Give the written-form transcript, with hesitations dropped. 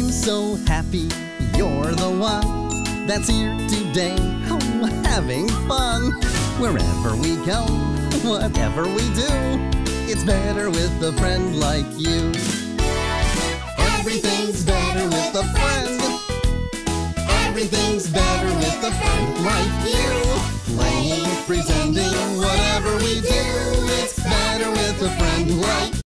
I'm so happy you're the one that's here today. Oh, having fun. Wherever we go, whatever we do, it's better with a friend like you. Everything's better with a friend. Everything's better with a friend like you. Playing, pretending, whatever we do, it's better with a friend like you.